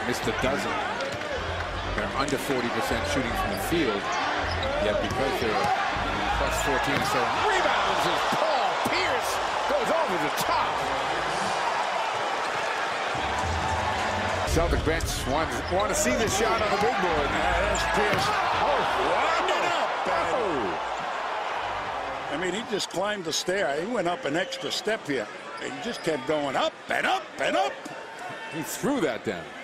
missed a dozen. They're under 40% shooting from the field. Yet because they're plus 14 or so rebounds as Paul Pierce goes over the top. Celtic bench want to see this shot on the big board. There's Pierce. Wound it up. I mean, he just climbed the stair. He went up an extra step here. He just kept going up and up and up. He threw that down.